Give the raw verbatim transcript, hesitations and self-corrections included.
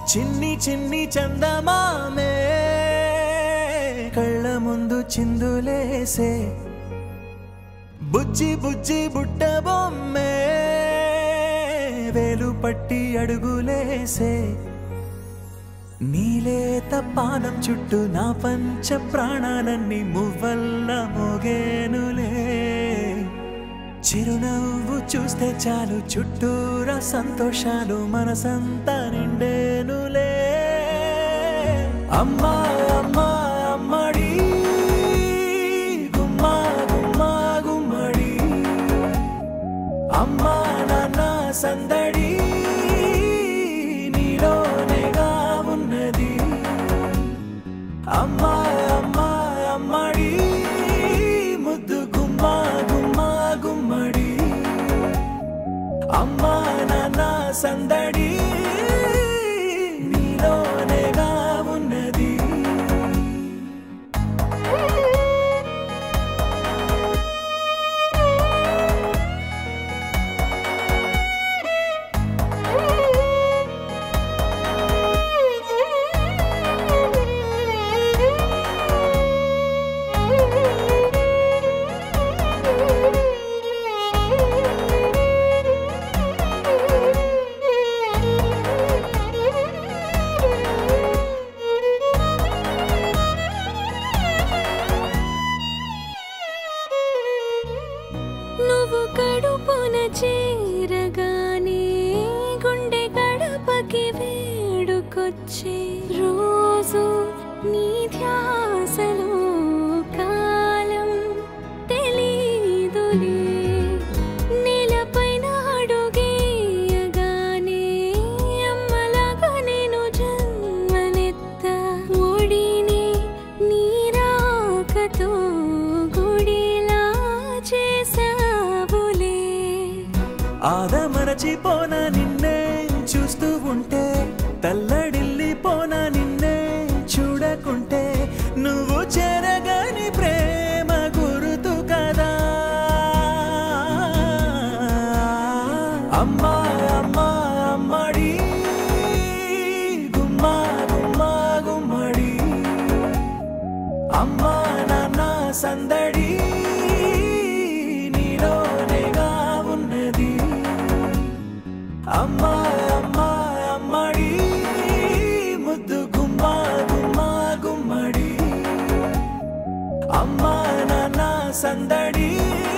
చిన్ని చిన్ని చందమామే కళ్ళ ముందు చిందులేసే బుజ్జి బుజ్జి బుట్ట బొమ్మే వేలు పట్టి అడుగులేసే నీలేత పానం చుట్టూ నా పంచ ప్రాణాలన్నీ మువ్వల్ల మోగేనులే చిరునవ్వు చూస్తే చాలు చుట్టూరా సంతోషాలు మనసంతా నిండేనులే అమ్మా అమ్మా అమ్మడి గుమ్మా గుమ్మా గుమ్మడి అమ్మా నాన్న సందడి నీలోనేగా ఉన్నది అమ్మా అమ్మా అమ్మడి ముద్దు గుమ్మా గుమ్మా గుమ్మడి అమ్మా నాన్న సందడి నీలోనేగా ఉన్నది నువ్వు కడుపున చేరగానే గుండె గడపకి వేడుకొచ్చే రోజు నీ ధ్యాసలో కాలం తెలీదులే నేలపైన అడుగేయగానే అమ్మలాగా నేను జన్మనెత్త ఒడిని నీ రాకతో గుడిలా చేసావులే ఆదమరచిపోనా నిన్నే చూస్తూ ఉంటే తల్లడిల్లిపోనా నిన్నే చూడకుంటే నువ్వు చెరగని ప్రేమ గురుతు కదా అమ్మా అమ్మా అమ్మడి గుమ్మా గుమ్మా గుమ్మడి అమ్మా నాన్న సందడి నీలోనేగా ఉన్నది అమ్మా అమ్మా అమ్మడి ముద్దు గుమ్మా గుమ్మా గుమ్మడి అమ్మా నాన్న సందడి